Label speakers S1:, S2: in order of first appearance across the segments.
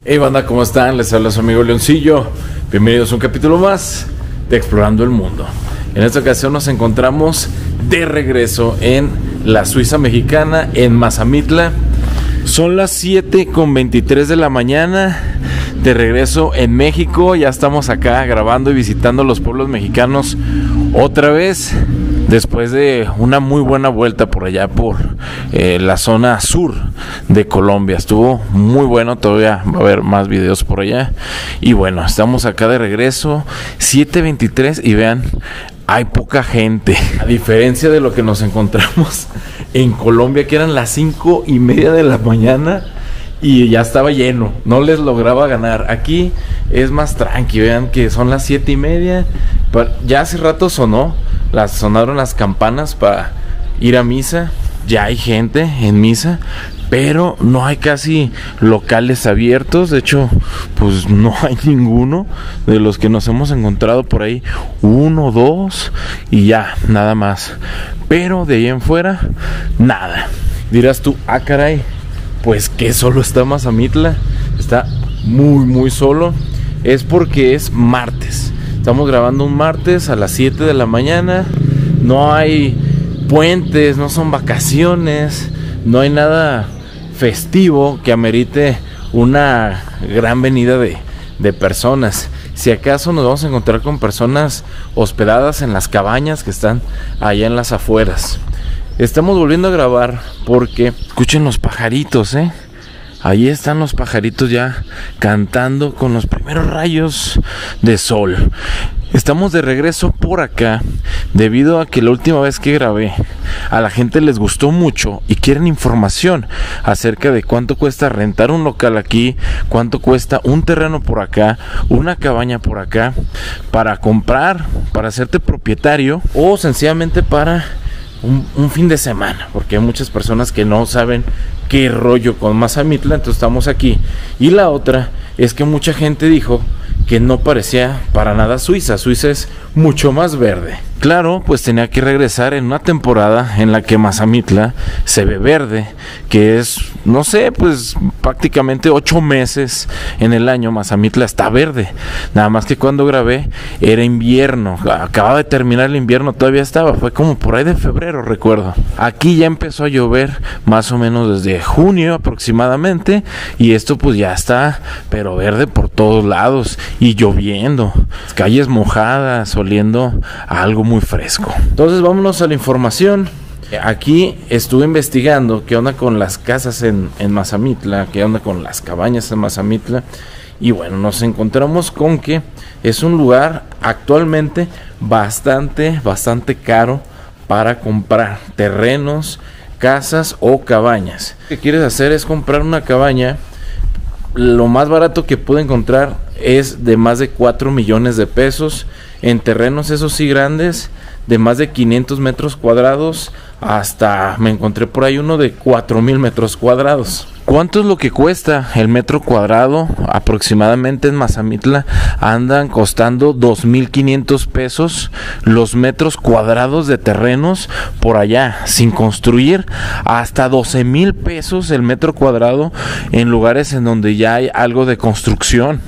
S1: Hey banda, ¿cómo están? Les habla su amigo Leoncillo. Bienvenidos a un capítulo más de Explorando el Mundo. En esta ocasión nos encontramos de regreso en la Suiza mexicana, en Mazamitla. Son las 7:23 de la mañana, de regreso en México. Ya estamos acá grabando y visitando los pueblos mexicanos otra vez, después de una muy buena vuelta por allá, por la zona sur de Colombia. Estuvo muy bueno, todavía va a haber más videos por allá. Y bueno, estamos acá de regreso, 7:23, y vean, hay poca gente. A diferencia de lo que nos encontramos en Colombia, que eran las 5:30 de la mañana y ya estaba lleno, no les lograba ganar. Aquí es más tranqui, vean que son las 7:30. Ya hace rato sonaron las campanas para ir a misa. Ya hay gente en misa, pero no hay casi locales abiertos. De hecho, pues no hay ninguno de los que nos hemos encontrado por ahí. 1, 2 y ya, nada más. Pero de ahí en fuera, nada. Dirás tú, ah caray, pues que solo está Mazamitla. Está muy solo. Es porque es martes. Estamos grabando un martes a las 7 de la mañana. No hay puentes, no son vacaciones, no hay nada festivo que amerite una gran venida de personas. Si acaso nos vamos a encontrar con personas hospedadas en las cabañas que están allá en las afueras. Estamos volviendo a grabar porque escuchen los pajaritos, ahí están los pajaritos ya cantando con los primeros rayos de sol. Estamos de regreso por acá debido a que la última vez que grabé a la gente les gustó mucho y quieren información acerca de cuánto cuesta rentar un local aquí, cuánto cuesta un terreno por acá, una cabaña por acá, para comprar, para hacerte propietario o sencillamente para un fin de semana, porque hay muchas personas que no saben qué rollo con Mazamitla, entonces estamos aquí. Y la otra es que mucha gente dijo que no parecía para nada Suiza. Suiza es mucho más verde. Claro, pues tenía que regresar en una temporada en la que Mazamitla se ve verde, que es, no sé, pues prácticamente 8 meses en el año Mazamitla está verde. Nada más que cuando grabé era invierno, acababa de terminar el invierno, todavía estaba, fue como por ahí de febrero, recuerdo. Aquí ya empezó a llover más o menos desde junio aproximadamente, y esto pues ya está, pero verde por todos lados y lloviendo, calles mojadas, oliendo a algo muy fresco. Entonces vámonos a la información. Aquí estuve investigando qué onda con las casas en Mazamitla, qué onda con las cabañas en Mazamitla, y bueno, nos encontramos con que es un lugar actualmente bastante caro para comprar terrenos, casas o cabañas. Lo que quieres hacer es comprar una cabaña. Lo más barato que pude encontrar es de más de 4 millones de pesos en terrenos, esos sí grandes, de más de 500 metros cuadrados, hasta me encontré por ahí uno de 4,000 metros cuadrados. ¿Cuánto es lo que cuesta el metro cuadrado? Aproximadamente en Mazamitla andan costando 2,500 pesos los metros cuadrados de terrenos por allá, sin construir, hasta 12,000 pesos el metro cuadrado en lugares en donde ya hay algo de construcción.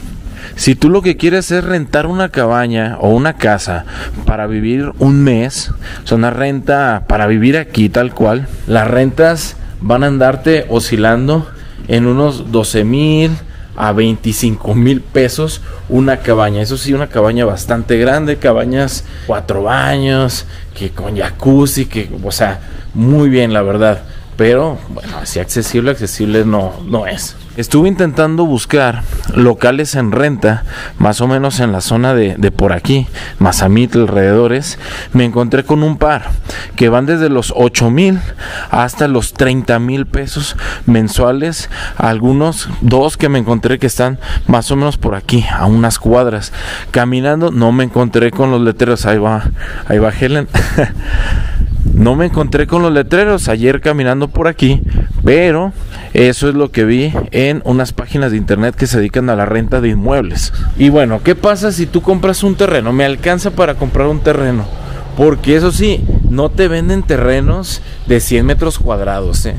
S1: Si tú lo que quieres es rentar una cabaña o una casa para vivir un mes, o sea, una renta para vivir aquí tal cual, las rentas van a andarte oscilando en unos 12,000 a 25,000 pesos una cabaña. Eso sí, una cabaña bastante grande, cabañas 4 baños, que con jacuzzi, que, o sea, muy bien, la verdad. Pero bueno, así accesible no es. Estuve intentando buscar locales en renta, más o menos en la zona de por aquí, Mazamitla, alrededores. Me encontré con un par que van desde los 8,000 hasta los 30,000 pesos mensuales. Algunos, 2 que me encontré que están más o menos por aquí, a unas cuadras. Caminando no me encontré con los letreros. Ahí va Helen. No me encontré con los letreros ayer caminando por aquí, pero eso es lo que vi en unas páginas de internet que se dedican a la renta de inmuebles. Y bueno, ¿qué pasa si tú compras un terreno? Me alcanza para comprar un terreno, porque eso sí, no te venden terrenos de 100 metros cuadrados,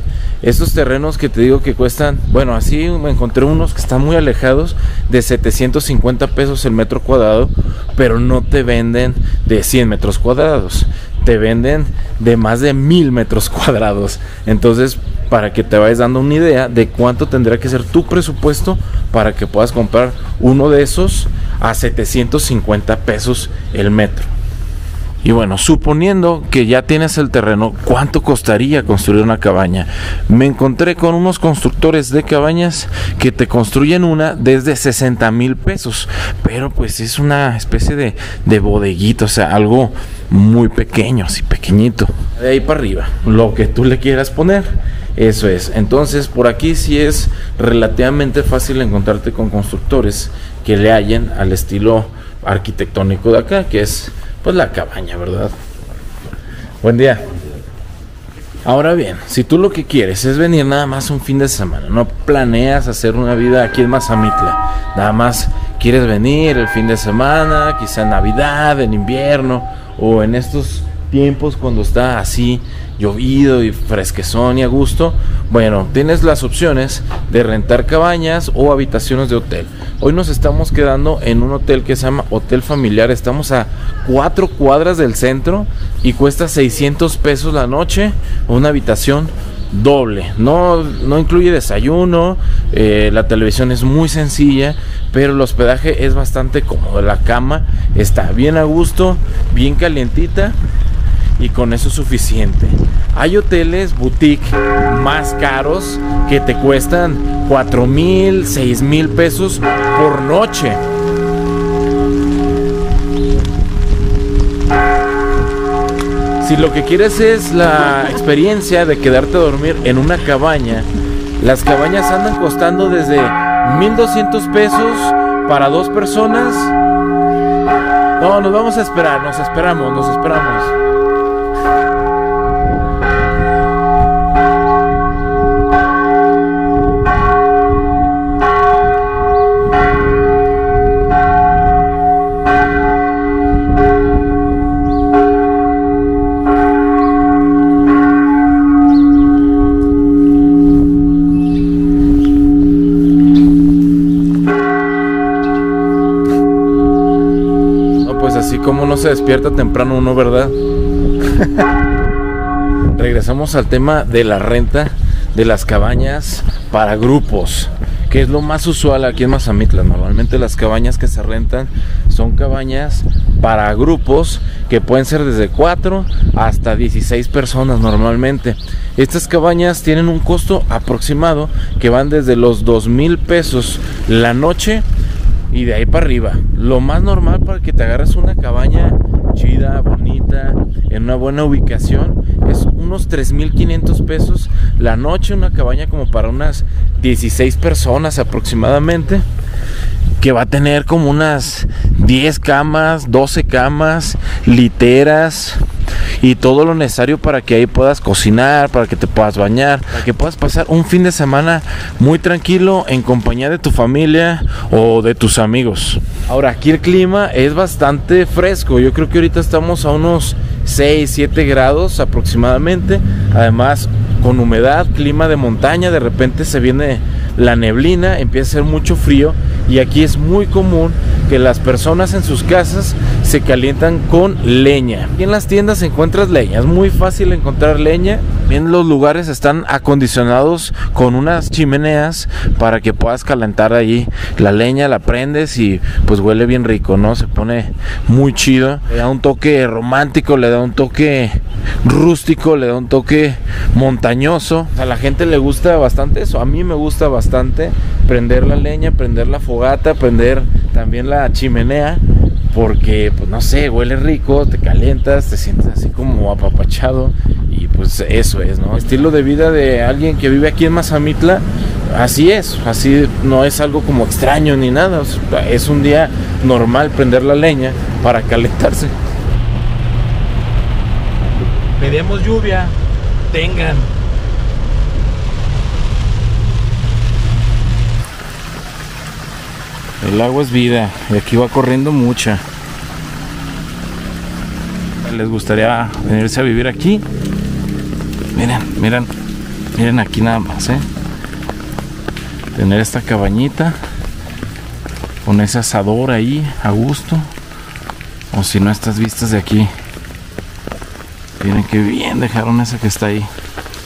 S1: Estos terrenos que te digo que cuestan, bueno, así me encontré unos que están muy alejados, de 750 pesos el metro cuadrado, pero no te venden de 100 metros cuadrados, te venden de más de 1000 metros cuadrados. Entonces, para que te vayas dando una idea de cuánto tendría que ser tu presupuesto para que puedas comprar uno de esos a 750 pesos el metro. Y bueno, suponiendo que ya tienes el terreno, ¿cuánto costaría construir una cabaña? Me encontré con unos constructores de cabañas que te construyen una desde 60,000 pesos, pero pues es una especie de bodeguito, o sea, algo muy pequeño, así pequeñito. De ahí para arriba, lo que tú le quieras poner, eso es. Entonces, por aquí sí es relativamente fácil encontrarte con constructores que le hallen al estilo arquitectónico de acá, que es pues la cabaña, ¿verdad? Buen día. Ahora bien, si tú lo que quieres es venir nada más un fin de semana, no planeas hacer una vida aquí en Mazamitla, nada más quieres venir el fin de semana, quizá en Navidad, en invierno o en estos tiempos cuando está así llovido y fresquezón y a gusto, bueno, tienes las opciones de rentar cabañas o habitaciones de hotel. Hoy nos estamos quedando en un hotel que se llama Hotel Familiar. Estamos a 4 cuadras del centro y cuesta 600 pesos la noche, una habitación doble. No incluye desayuno, la televisión es muy sencilla, pero el hospedaje es bastante cómodo. La cama está bien a gusto, bien calientita, y con eso es suficiente. Hay hoteles boutique más caros que te cuestan 4,000, 6,000 pesos por noche. Si lo que quieres es la experiencia de quedarte a dormir en una cabaña, las cabañas andan costando desde 1,200 pesos para 2 personas. No, nos vamos a esperar, nos esperamos. Como no se despierta temprano uno, ¿verdad? Regresamos al tema de la renta de las cabañas para grupos, que es lo más usual aquí en Mazamitla. Normalmente las cabañas que se rentan son cabañas para grupos que pueden ser desde 4 hasta 16 personas normalmente. Estas cabañas tienen un costo aproximado que van desde los 2,000 pesos la noche y de ahí para arriba. Lo más normal para que te agarres una cabaña chida, bonita, en una buena ubicación, es unos 3,500 pesos la noche. Una cabaña como para unas 16 personas aproximadamente, que va a tener como unas 10 camas, 12 camas, literas y todo lo necesario para que ahí puedas cocinar, para que te puedas bañar, para que puedas pasar un fin de semana muy tranquilo en compañía de tu familia o de tus amigos. Ahora, aquí el clima es bastante fresco. Yo creo que ahorita estamos a unos 6, 7 grados aproximadamente. Además, con humedad, clima de montaña, de repente se viene la neblina, empieza a hacer mucho frío, y aquí es muy común que las personas en sus casas se calientan con leña. Aquí en las tiendas encuentras leña, es muy fácil encontrar leña. En los lugares están acondicionados con unas chimeneas para que puedas calentar ahí la leña, la prendes y pues huele bien rico, ¿no? Se pone muy chido, le da un toque romántico, le da un toque rústico, le da un toque montañoso. A la gente le gusta bastante eso, a mí me gusta bastante prender la leña, prender la fogata, prender también la chimenea, porque pues no sé, huele rico, te calientas, te sientes así como apapachado, y pues eso es, ¿no? Estilo de vida de alguien que vive aquí en Mazamitla, así es, así no es algo como extraño ni nada, o sea, es un día normal prender la leña para calentarse. Pedimos lluvia, tengan. El agua es vida y aquí va corriendo mucha. ¿Les gustaría venirse a vivir aquí? Miren, miren, Miren aquí nada más, tener esta cabañita con ese asador ahí a gusto, o si no, estas vistas de aquí. Miren qué bien dejaron esa que está ahí,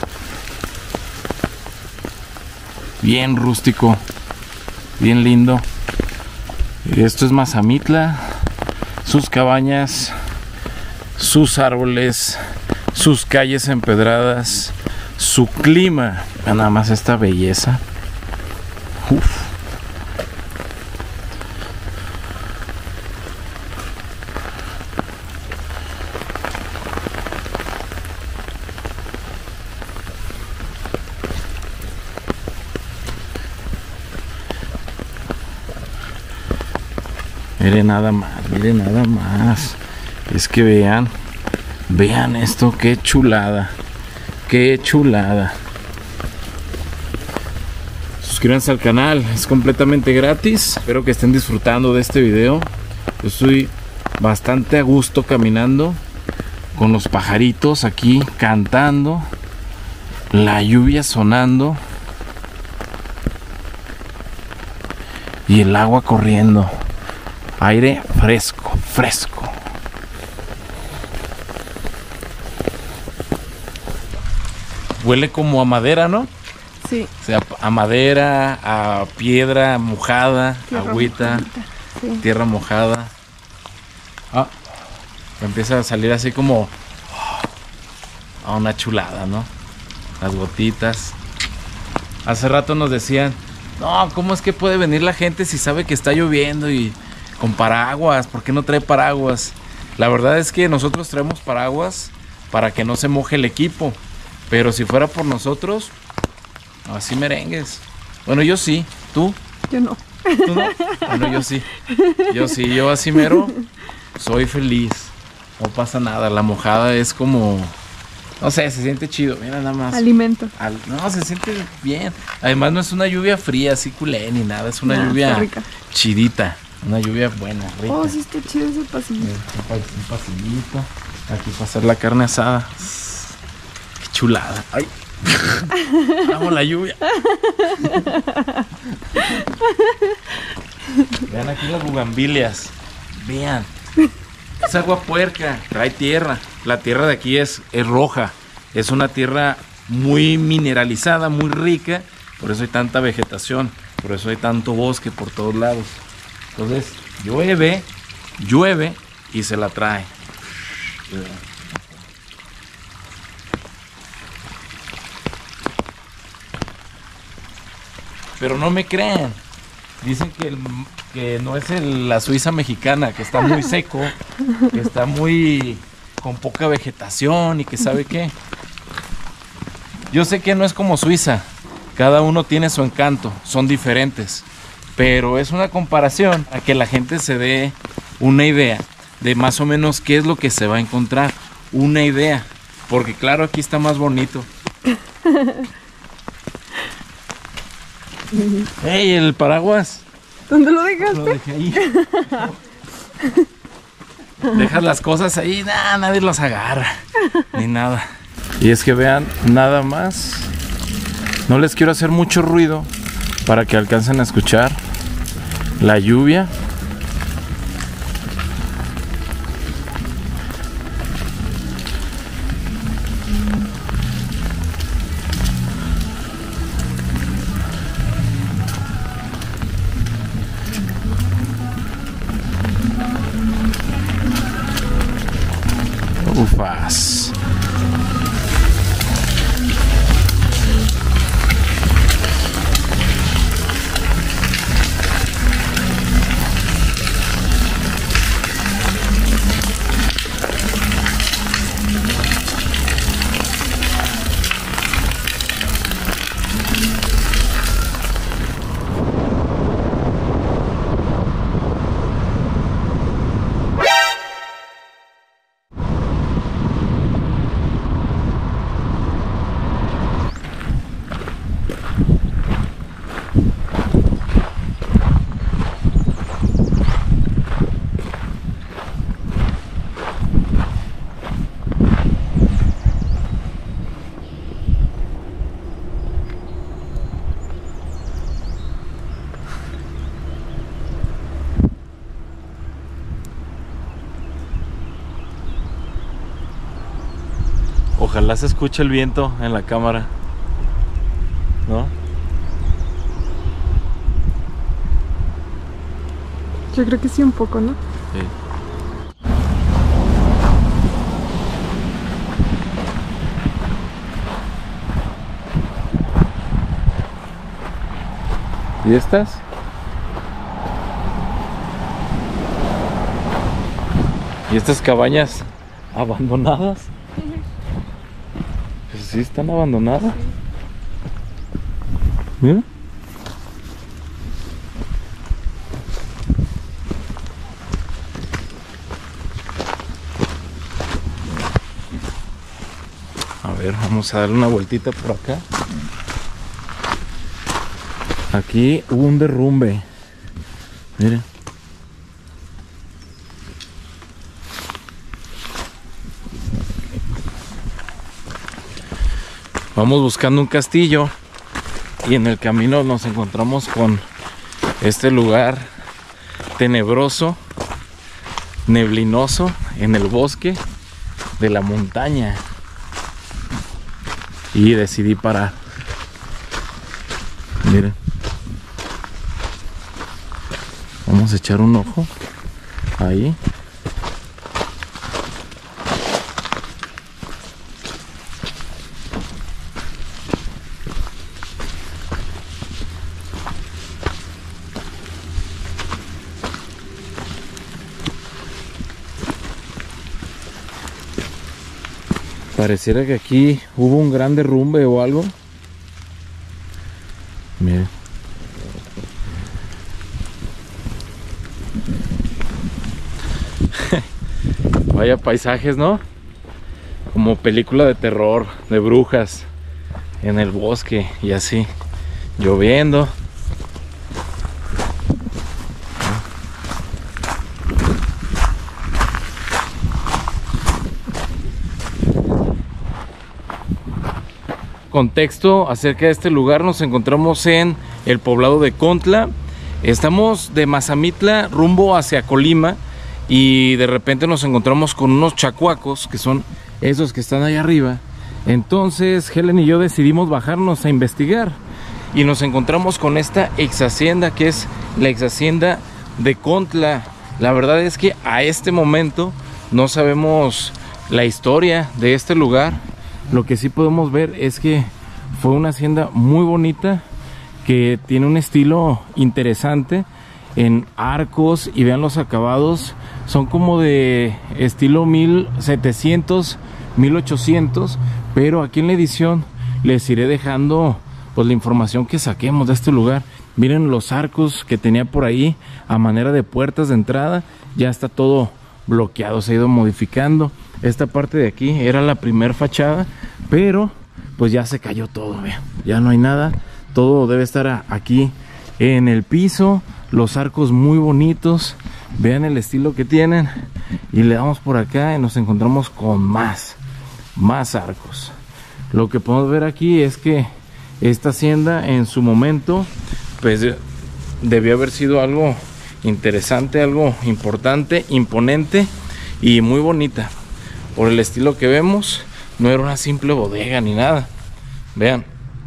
S1: bien rústico, bien lindo. Y esto es Mazamitla, sus cabañas, sus árboles, sus calles empedradas, su clima. Vean nada más esta belleza. Uf. Miren nada más, miren nada más. Es que vean esto, qué chulada, qué chulada. Suscríbanse al canal, es completamente gratis. Espero que estén disfrutando de este video. Yo estoy bastante a gusto caminando con los pajaritos aquí cantando, la lluvia sonando y el agua corriendo. Aire fresco, fresco. Huele como a madera, ¿no?
S2: Sí.
S1: O sea, a madera, a piedra mojada,
S2: Tierra
S1: agüita,
S2: sí.
S1: tierra mojada. Empieza a salir así como a una chulada, ¿no? Las gotitas. Hace rato nos decían, no, ¿cómo es que puede venir la gente si sabe que está lloviendo y con paraguas? ¿Por qué no trae paraguas? La verdad es que nosotros traemos paraguas para que no se moje el equipo. Pero si fuera por nosotros, así merengues. Bueno, yo sí. ¿Tú?
S2: Yo no.
S1: ¿Tú no? Bueno, yo sí. Yo sí, yo así mero soy feliz. No pasa nada. La mojada es como... No sé, se siente chido. Mira nada más.
S2: Alimento.
S1: No, se siente bien. Además no es una lluvia fría, así culé ni nada. Es una lluvia chidita. Una lluvia buena, rica.
S2: Oh, sí está chido ese pasillito.
S1: Un pasillito. Aquí para hacer la carne asada. Qué chulada. Ay. Amo la lluvia. Vean aquí las bugambilias. Vean. Es agua puerca. Trae tierra. La tierra de aquí es roja. Es una tierra muy mineralizada, muy rica. Por eso hay tanta vegetación. Por eso hay tanto bosque por todos lados. Entonces llueve y se la trae. Pero no me creen. Dicen que no es la Suiza mexicana, que está muy seco, que está muy con poca vegetación y que sabe qué. Yo sé que no es como Suiza. Cada uno tiene su encanto, son diferentes. Pero es una comparación a que la gente se dé una idea de más o menos qué es lo que se va a encontrar. Una idea. Porque claro, aquí está más bonito. ¡Ey, el paraguas!
S2: ¿Dónde lo dejaste?
S1: Lo dejé ahí. Dejas las cosas ahí, nadie los agarra. Ni nada. Y es que vean, nada más. No les quiero hacer mucho ruido para que alcancen a escuchar la lluvia. Ufas. Ojalá se escuche el viento en la cámara, ¿no?
S2: Yo creo que sí, un poco, ¿no?
S1: Sí. ¿Y estas? ¿Y estas cabañas abandonadas? Pues sí, están abandonadas. Mira. A ver, vamos a darle una vueltita por acá. Aquí hubo un derrumbe. Miren. Vamos buscando un castillo y en el camino nos encontramos con este lugar tenebroso, neblinoso, en el bosque de la montaña. Y decidí parar. Miren. Vamos a echar un ojo ahí. Pareciera que aquí hubo un gran derrumbe o algo. Miren. Vaya paisajes, ¿no? Como película de terror, de brujas, en el bosque y así, lloviendo. Contexto acerca de este lugar: nos encontramos en el poblado de Contla. Estamos de Mazamitla rumbo hacia Colima y de repente nos encontramos con unos chacuacos, que son esos que están ahí arriba. Entonces Helen y yo decidimos bajarnos a investigar y nos encontramos con esta ex hacienda, que es la ex hacienda de Contla. La verdad es que a este momento no sabemos la historia de este lugar. Lo que sí podemos ver es que fue una hacienda muy bonita, que tiene un estilo interesante en arcos, y vean los acabados, son como de estilo 1700, 1800, pero aquí en la edición les iré dejando pues la información que saquemos de este lugar. Miren los arcos que tenía por ahí a manera de puertas de entrada, ya está todo bloqueado, se ha ido modificando. Esta parte de aquí era la primer fachada, pero pues ya se cayó todo, vean, ya no hay nada, todo debe estar aquí en el piso. Los arcos muy bonitos, vean el estilo que tienen, y le damos por acá y nos encontramos con más arcos. Lo que podemos ver aquí es que esta hacienda en su momento pues debió haber sido algo interesante, algo importante, imponente y muy bonita. Por el estilo que vemos, no era una simple bodega ni nada. Vean,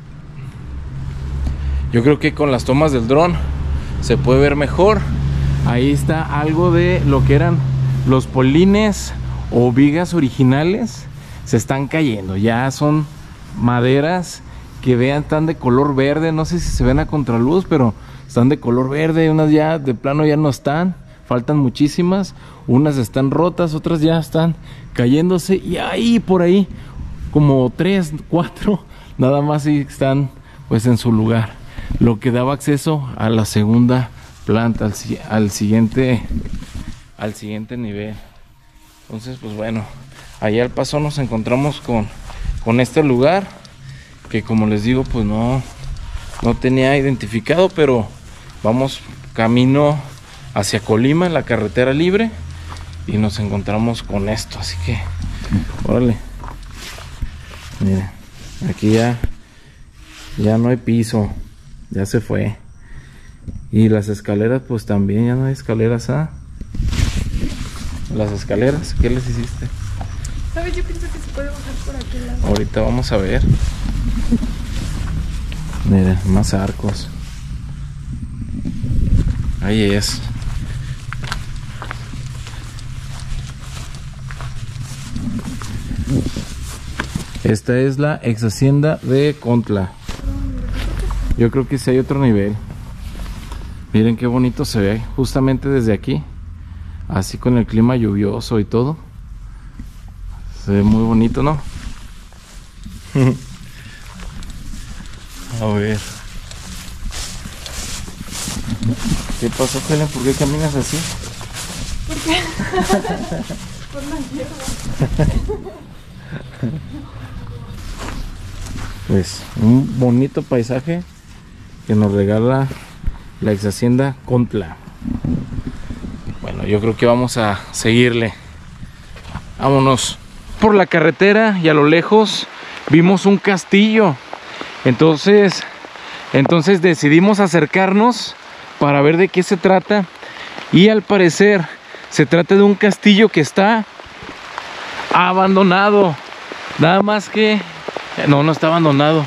S1: yo creo que con las tomas del dron se puede ver mejor. Ahí está algo de lo que eran los polines o vigas originales. Se están cayendo, ya son maderas que vean, están de color verde. No sé si se ven a contraluz, pero están de color verde. Unas ya de plano ya no están, faltan muchísimas. Unas están rotas, otras ya están cayéndose, y ahí por ahí como 3, 4 nada más sí están pues en su lugar, lo que daba acceso a la segunda planta, al siguiente nivel. Entonces pues bueno, allá al paso nos encontramos con este lugar que, como les digo, pues no tenía identificado, pero vamos camino hacia Colima en la carretera libre y nos encontramos con esto, así que órale. Miren, aquí ya no hay piso, ya se fue. Y las escaleras pues también ya no hay escaleras. Las escaleras, ¿qué les hiciste?
S2: ¿Sabes? Yo pienso que se puede bajar por aquel lado.
S1: Ahorita vamos a ver. Miren, más arcos. Ahí es. Esta es la ex hacienda de Contla. Yo creo que sí hay otro nivel. Miren qué bonito se ve justamente desde aquí. Así con el clima lluvioso y todo. Se ve muy bonito, ¿no? A ver. ¿Qué pasó, Helen? ¿Por qué caminas así?
S2: ¿Por qué? Por la hierba.
S1: Pues un bonito paisaje que nos regala la ex hacienda Contla. Bueno, yo creo que vamos a seguirle. Vámonos. Por la carretera y a lo lejos vimos un castillo. Entonces decidimos acercarnos para ver de qué se trata. Y al parecer se trata de un castillo que está abandonado. Nada más que... No está abandonado.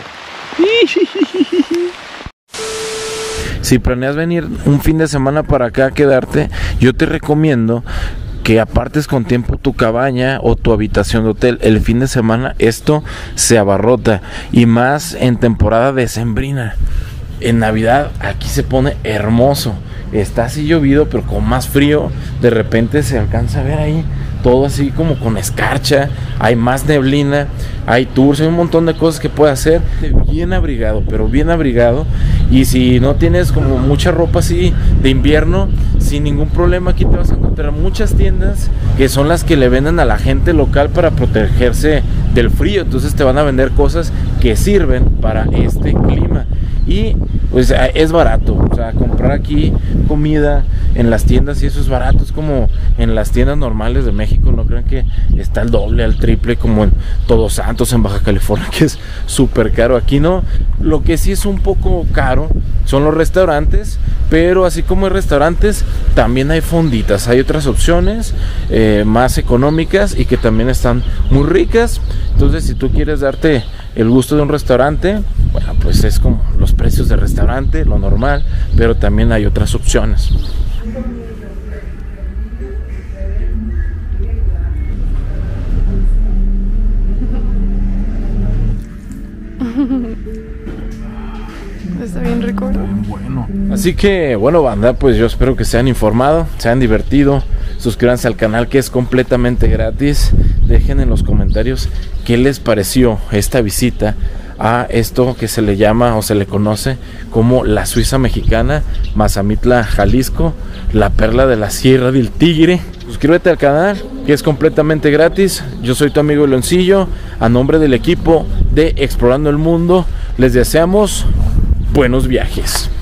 S1: Si planeas venir un fin de semana para acá a quedarte, yo te recomiendo que apartes con tiempo tu cabaña o tu habitación de hotel. El fin de semana esto se abarrota, y más en temporada decembrina. En Navidad aquí se pone hermoso. Está así llovido, pero con más frío. De repente se alcanza a ver ahí todo así como con escarcha. Hay más neblina, hay tours, hay un montón de cosas que puedes hacer. Bien abrigado, pero bien abrigado. Y si no tienes como mucha ropa así de invierno, sin ningún problema aquí te vas a encontrar muchas tiendas que son las que le venden a la gente local para protegerse del frío. Entonces te van a vender cosas que sirven para este clima. Y pues es barato, o sea, comprar aquí comida en las tiendas y eso es barato, es como en las tiendas normales de México. No crean que está al doble, al triple como en Todos Santos, en Baja California, que es súper caro. Aquí no. Lo que sí es un poco caro son los restaurantes, pero así como hay restaurantes, también hay fonditas, hay otras opciones más económicas y que también están muy ricas. Entonces, si tú quieres darte el gusto de un restaurante, bueno, pues es como los precios de restaurante, lo normal, pero también hay otras opciones.
S2: Está bien rico, ¿no?
S1: Bueno. Así que, bueno, banda, pues yo espero que se hayan informado, se hayan divertido. Suscríbanse al canal, que es completamente gratis. Dejen en los comentarios qué les pareció esta visita a esto que se le llama o se le conoce como la Suiza mexicana, Mazamitla, Jalisco, la perla de la Sierra del Tigre. Suscríbete al canal, que es completamente gratis. Yo soy tu amigo Leoncillo. A nombre del equipo de Explorando el Mundo, les deseamos buenos viajes.